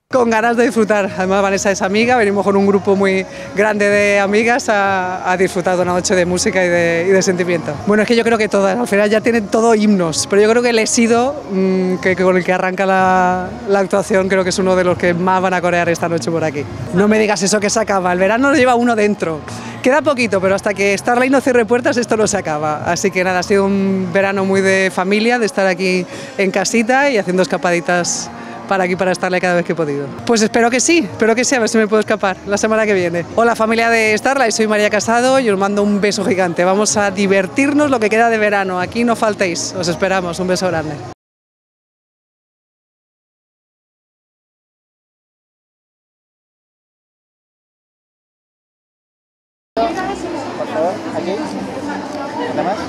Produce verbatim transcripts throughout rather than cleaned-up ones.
Con ganas de disfrutar, además Vanessa es amiga, venimos con un grupo muy grande de amigas a, a disfrutar de una noche de música y de, y de sentimiento. Bueno, es que yo creo que todas, al final ya tienen todo himnos, pero yo creo que el Exido, mmm, que, que con el que arranca la, la actuación, creo que es uno de los que más van a corear esta noche por aquí. No me digas eso que se acaba, el verano lo lleva uno dentro. Queda poquito, pero hasta que Starlight no cierre puertas esto no se acaba. Así que nada, ha sido un verano muy de familia, de estar aquí en casita y haciendo escapaditas para aquí, para Starlight cada vez que he podido. Pues espero que sí, espero que sí, a ver si me puedo escapar la semana que viene. Hola familia de Starlight, soy María Casado y os mando un beso gigante. Vamos a divertirnos lo que queda de verano, aquí no faltéis, os esperamos, un beso grande. Por favor, aquí. ¿Nada más?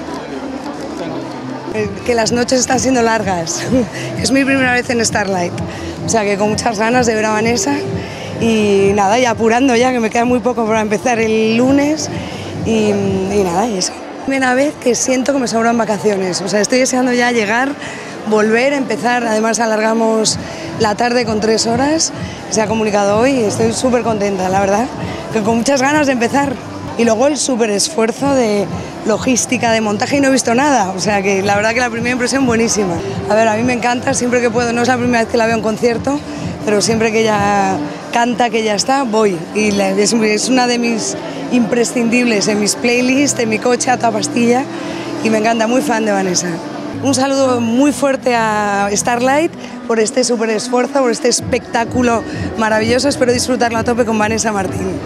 Que las noches están siendo largas. Es mi primera vez en Starlight, o sea que con muchas ganas de ver a Vanessa y nada, ya apurando ya, que me queda muy poco para empezar el lunes y, y nada, y eso. Primera vez que siento que me sobran vacaciones, o sea, estoy deseando ya llegar, volver, empezar, además alargamos la tarde con tres horas, se ha comunicado hoy y estoy súper contenta, la verdad, que con muchas ganas de empezar. Y luego el súper esfuerzo de logística, de montaje y no he visto nada, o sea que la verdad que la primera impresión buenísima. A ver, a mí me encanta, siempre que puedo, no es la primera vez que la veo en concierto, pero siempre que ella canta, que ella está, voy. Y es una de mis imprescindibles en mis playlists, en mi coche a toda pastilla y me encanta, muy fan de Vanessa. Un saludo muy fuerte a Starlight por este súper esfuerzo, por este espectáculo maravilloso, espero disfrutarlo a tope con Vanessa Martín.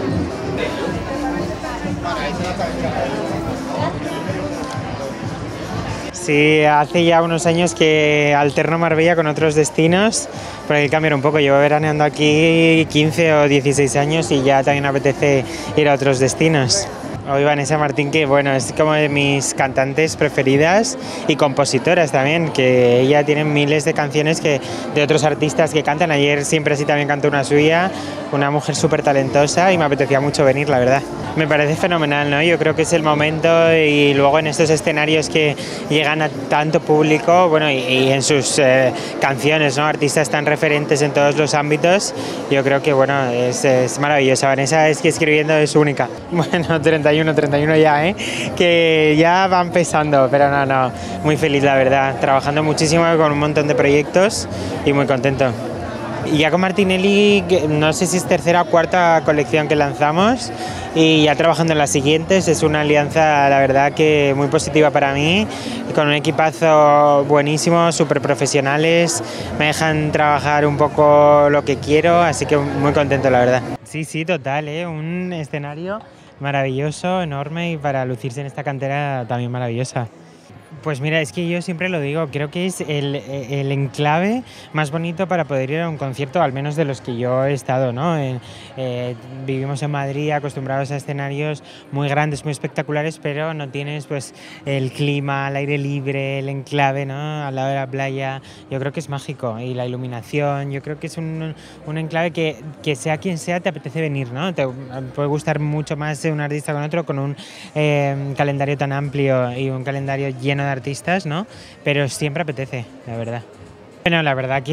Sí, hace ya unos años que alterno Marbella con otros destinos, por hay que cambiar un poco. Llevo veraneando aquí quince o dieciséis años y ya también apetece ir a otros destinos. Hoy Vanessa Martín, que bueno, es como de mis cantantes preferidas y compositoras también, que ella tiene miles de canciones que, de otros artistas que cantan. Ayer Siempre Así también cantó una suya, una mujer súper talentosa y me apetecía mucho venir, la verdad. Me parece fenomenal, ¿no? Yo creo que es el momento y luego en estos escenarios que llegan a tanto público, bueno, y, y en sus eh, canciones, ¿no? Artistas tan referentes en todos los ámbitos, yo creo que, bueno, es, es maravillosa. Vanessa es que escribiendo es única. Bueno, treinta y uno, treinta y uno ya, ¿eh? Que ya va empezando, pero no, no, muy feliz, la verdad, trabajando muchísimo con un montón de proyectos y muy contento. Y ya con Martinelli, no sé si es tercera o cuarta colección que lanzamos y ya trabajando en las siguientes, es una alianza, la verdad, que muy positiva para mí, con un equipazo buenísimo, súper profesionales, me dejan trabajar un poco lo que quiero, así que muy contento, la verdad. Sí, sí, total, ¿eh? Un escenario maravilloso, enorme y para lucirse en esta cantera también maravillosa. Pues mira, es que yo siempre lo digo, creo que es el, el enclave más bonito para poder ir a un concierto, al menos de los que yo he estado, ¿no? En, eh, vivimos en Madrid acostumbrados a escenarios muy grandes, muy espectaculares, pero no tienes pues el clima, el aire libre, el enclave, ¿no? Al lado de la playa. Yo creo que es mágico y la iluminación, yo creo que es un, un enclave que, que sea quien sea te apetece venir, ¿no? Te puede gustar mucho más un artista con otro, con un eh, calendario tan amplio y un calendario lleno de artistas, ¿no? Pero siempre apetece, la verdad. Bueno, la verdad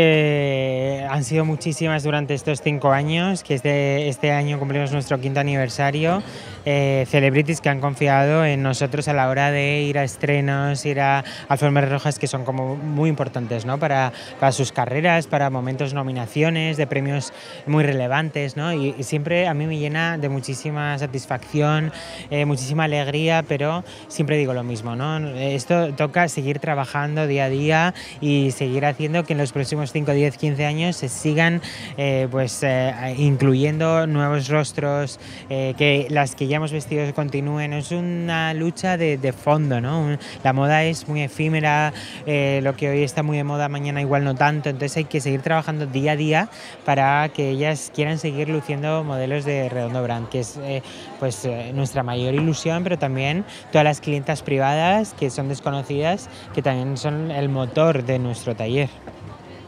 que han sido muchísimas durante estos cinco años, que este, este año cumplimos nuestro quinto aniversario, eh, celebrities que han confiado en nosotros a la hora de ir a estrenos, ir a alfombras rojas, que son como muy importantes, ¿no? Para, para sus carreras, para momentos nominaciones, de premios muy relevantes, ¿no? Y, y siempre a mí me llena de muchísima satisfacción, eh, muchísima alegría, pero siempre digo lo mismo, ¿no? Esto toca seguir trabajando día a día y seguir haciendo que en los próximos cinco, diez, quince años se sigan eh, pues, eh, incluyendo nuevos rostros, eh, que las que ya hemos vestido continúen. Es una lucha de, de fondo, ¿no? La moda es muy efímera, eh, lo que hoy está muy de moda mañana igual no tanto, entonces hay que seguir trabajando día a día para que ellas quieran seguir luciendo modelos de Redondo Brand, que es eh, pues, eh, nuestra mayor ilusión, pero también todas las clientas privadas que son desconocidas, que también son el motor de nuestro taller.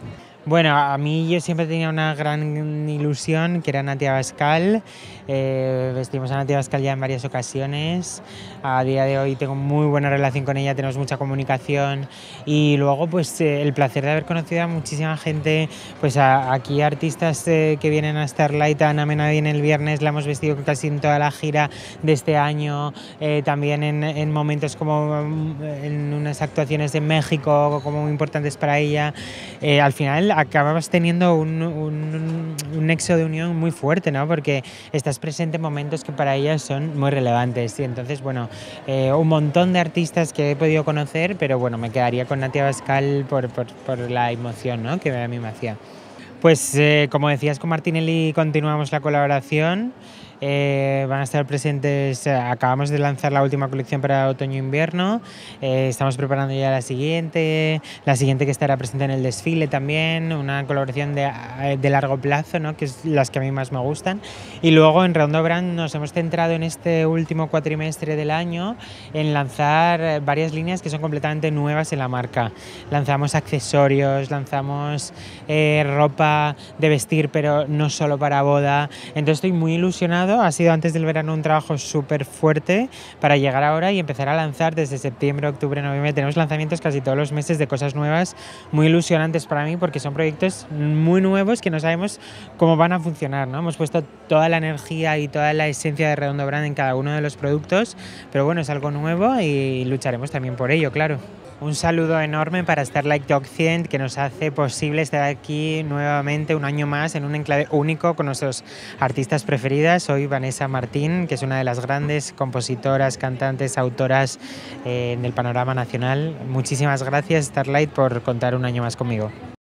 Bueno, a mí yo siempre tenía una gran ilusión, que era Natia Bascal. Eh, vestimos a Natia Bascal ya en varias ocasiones. A día de hoy tengo muy buena relación con ella, tenemos mucha comunicación. Y luego, pues, eh, el placer de haber conocido a muchísima gente. Pues a, aquí artistas eh, que vienen a Starlight, a Ana Mena viene el viernes, la hemos vestido casi en toda la gira de este año. Eh, también en, en momentos como en unas actuaciones en México, como muy importantes para ella. Eh, al final acababas teniendo un, un, un nexo de unión muy fuerte, ¿no? Porque estás presente en momentos que para ellas son muy relevantes. Y entonces, bueno, eh, un montón de artistas que he podido conocer, pero bueno, me quedaría con Natia Bascal por, por, por la emoción, ¿no?, que a mí me hacía. Pues eh, como decías, con Martinelli continuamos la colaboración. Eh, van a estar presentes, eh, acabamos de lanzar la última colección para otoño-invierno, eh, estamos preparando ya la siguiente, la siguiente que estará presente en el desfile también, una colaboración de, de largo plazo, ¿no?, que es las que a mí más me gustan. Y luego en Redondo Brand nos hemos centrado en este último cuatrimestre del año en lanzar varias líneas que son completamente nuevas en la marca. Lanzamos accesorios, lanzamos eh, ropa de vestir, pero no solo para boda. Entonces estoy muy ilusionado. Ha sido antes del verano un trabajo súper fuerte para llegar ahora y empezar a lanzar desde septiembre, octubre, noviembre. Tenemos lanzamientos casi todos los meses de cosas nuevas, muy ilusionantes para mí porque son proyectos muy nuevos que no sabemos cómo van a funcionar, ¿no? Hemos puesto toda la energía y toda la esencia de Redondo Brand en cada uno de los productos, pero bueno, es algo nuevo y lucharemos también por ello, claro. Un saludo enorme para Starlight Occident, que nos hace posible estar aquí nuevamente un año más en un enclave único con nuestros artistas preferidas. Soy Vanessa Martín, que es una de las grandes compositoras, cantantes, autoras eh, del panorama nacional. Muchísimas gracias, Starlight, por contar un año más conmigo.